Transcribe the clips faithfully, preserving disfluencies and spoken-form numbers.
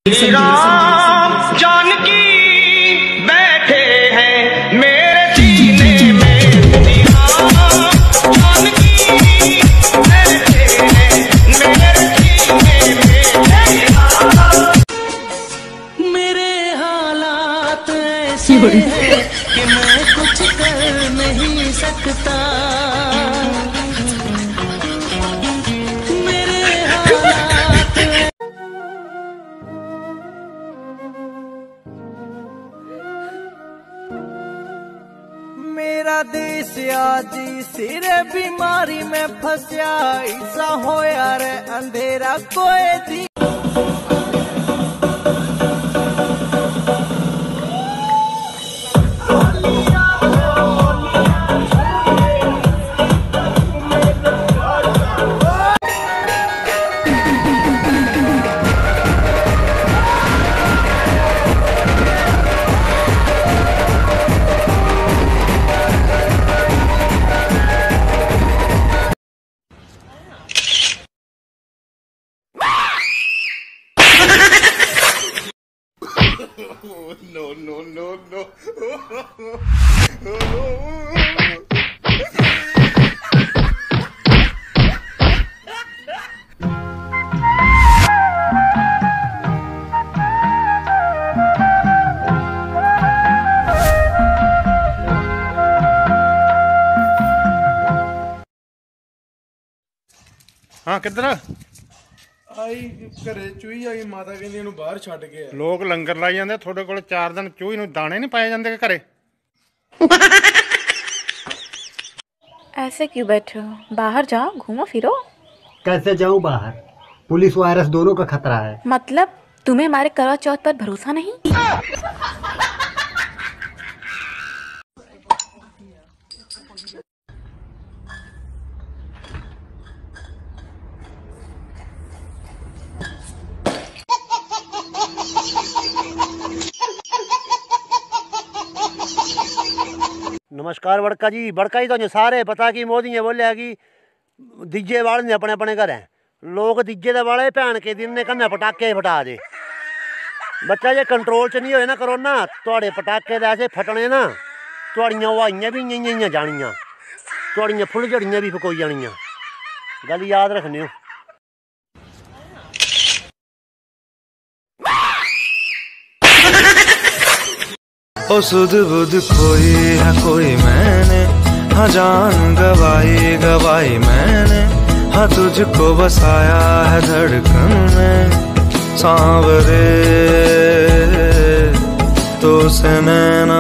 राम जानकी बैठे हैं मेरे सीने में। राम जानकी बैठे हैं मेरे सीने में। मेरे हालात ऐसे हैं कि मैं कुछ कर नहीं सकता। मेरा देश आजी सिरे बीमारी में फंसिया, ऐसा हो यार अंधेरा कोई दी। No, no, no, no. हाँ किधर आई घरे चूही आई माता कहंदी इहनूं बाहर छड्ड के लोग लंगर लाई जांदे थोड़े कोल चार दिन चूही नूं दाने नहीं पाए जांदे घरे। ऐसे क्यों बैठे हो? बाहर जाओ, घूमो फिरो। कैसे जाऊं बाहर? पुलिस वायरस दोनों का खतरा है। मतलब तुम्हें हमारे करवा चौथ पर भरोसा नहीं? नमस्कार बड़का जी। बड़का जी तो सारे पता कि मोदी ने बोलिया कि दीजे वाले ने अपने अपने घर हैं। लोग दीजे दे वाले भैन के दिन ने कन्ने पटाके फटा दे। बच्चा जे कंट्रोल च नहीं होए ना करोना, तुहाडे पटाके दे ऐसे फटने ना, तुहाड़ियां हवाइयां भी इयां इयां जानियां, तुहाड़ियां फुलझड़ियां भी फकोई जानियां। गल याद रखनियो। ओ सुध बुध कोई है कोई मैंने, हाँ जान गवाई गवाई मैंने, हाँ तुझको बसाया है धड़कन में। सांवरे तो से नैना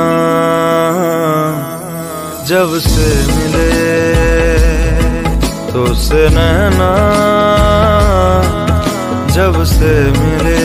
जब से मिले, तो से नैना जब से मिले।